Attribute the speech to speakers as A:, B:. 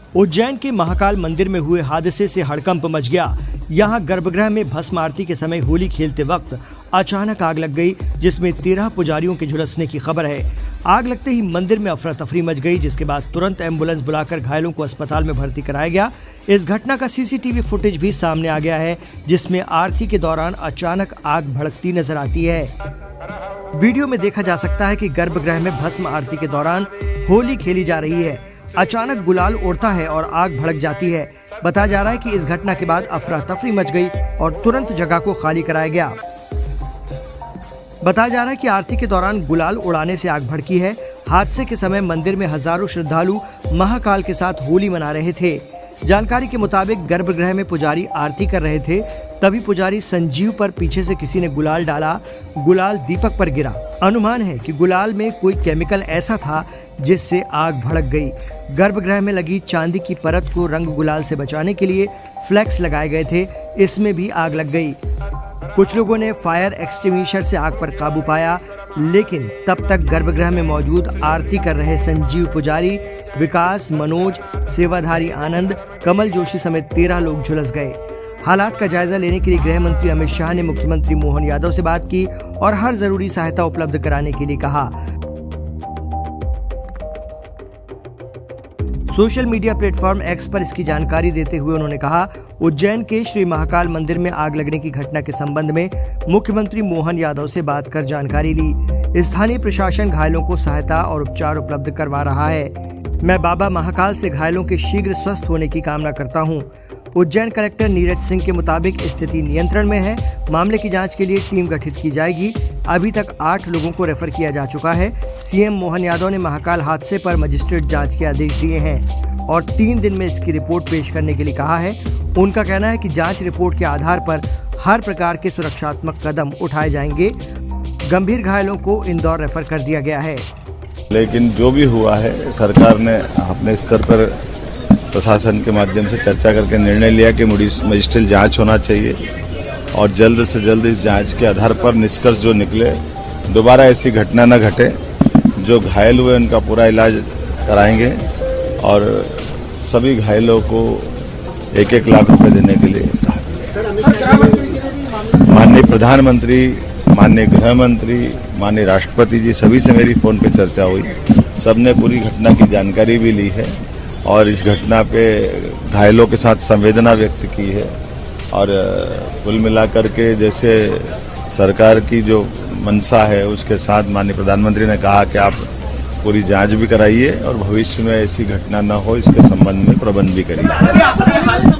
A: उज्जैन के महाकाल मंदिर में हुए हादसे से हड़कंप मच गया। यहां गर्भगृह में भस्म आरती के समय होली खेलते वक्त अचानक आग लग गई, जिसमें 13 पुजारियों के झुलसने की खबर है। आग लगते ही मंदिर में अफरा तफरी मच गई, जिसके बाद तुरंत एम्बुलेंस बुलाकर घायलों को अस्पताल में भर्ती कराया गया। इस घटना का सीसीटीवी फुटेज भी सामने आ गया है, जिसमें आरती के दौरान अचानक आग भड़कती नजर आती है। वीडियो में देखा जा सकता है कि गर्भगृह में भस्म आरती के दौरान होली खेली जा रही है। अचानक गुलाल उड़ता है और आग भड़क जाती है। बताया जा रहा है कि इस घटना के बाद अफरा तफरी मच गई और तुरंत जगह को खाली कराया गया। बताया जा रहा है कि आरती के दौरान गुलाल उड़ाने से आग भड़की है। हादसे के समय मंदिर में हजारों श्रद्धालु महाकाल के साथ होली मना रहे थे। जानकारी के मुताबिक गर्भगृह में पुजारी आरती कर रहे थे, तभी पुजारी संजीव पर पीछे से किसी ने गुलाल डाला। गुलाल दीपक पर गिरा। अनुमान है कि गुलाल में कोई केमिकल ऐसा था जिससे आग भड़क गई। गर्भगृह में लगी चांदी की परत को रंग गुलाल से बचाने के लिए फ्लैक्स लगाए गए थे, इसमें भी आग लग गई। कुछ लोगों ने फायर एक्सटिंग्विशर से आग पर काबू पाया, लेकिन तब तक गर्भगृह में मौजूद आरती कर रहे संजीव पुजारी, विकास, मनोज, सेवाधारी आनंद, कमल जोशी समेत 13 लोग झुलस गए। हालात का जायजा लेने के लिए गृह मंत्री अमित शाह ने मुख्यमंत्री मोहन यादव से बात की और हर जरूरी सहायता उपलब्ध कराने के लिए कहा। सोशल मीडिया प्लेटफॉर्म एक्स पर इसकी जानकारी देते हुए उन्होंने कहा, उज्जैन के श्री महाकाल मंदिर में आग लगने की घटना के संबंध में मुख्यमंत्री मोहन यादव से बात कर जानकारी ली। स्थानीय प्रशासन घायलों को सहायता और उपचार उपलब्ध करवा रहा है। मैं बाबा महाकाल से घायलों के शीघ्र स्वस्थ होने की कामना करता हूं। उज्जैन कलेक्टर नीरज सिंह के मुताबिक स्थिति नियंत्रण में है। मामले की जांच के लिए टीम गठित की जाएगी। अभी तक 8 लोगों को रेफर किया जा चुका है। सीएम मोहन यादव ने महाकाल हादसे पर मजिस्ट्रेट जांच के आदेश दिए हैं और 3 दिन में इसकी रिपोर्ट पेश करने के लिए कहा है। उनका कहना है कि जांच रिपोर्ट के आधार पर हर प्रकार के सुरक्षात्मक कदम उठाए जाएंगे। गंभीर घायलों को इंदौर रेफर कर दिया गया है।
B: लेकिन जो भी हुआ है, सरकार ने अपने स्तर पर प्रशासन के माध्यम से चर्चा करके निर्णय लिया कि मजिस्ट्रेट जांच होना चाहिए और जल्द से जल्द इस जांच के आधार पर निष्कर्ष जो निकले, दोबारा ऐसी घटना न घटे। जो घायल हुए उनका पूरा इलाज कराएंगे और सभी घायलों को 1-1 लाख रुपए देने के लिए माननीय प्रधानमंत्री, माननीय गृह मंत्री, माननीय राष्ट्रपति जी सभी से मेरी फोन पे चर्चा हुई। सबने पूरी घटना की जानकारी भी ली है और इस घटना पे घायलों के साथ संवेदना व्यक्त की है। और कुल मिलाकर के जैसे सरकार की जो मंशा है, उसके साथ माननीय प्रधानमंत्री ने कहा कि आप पूरी जांच भी कराइए और भविष्य में ऐसी घटना न हो, इसके संबंध में प्रबंध भी करिए।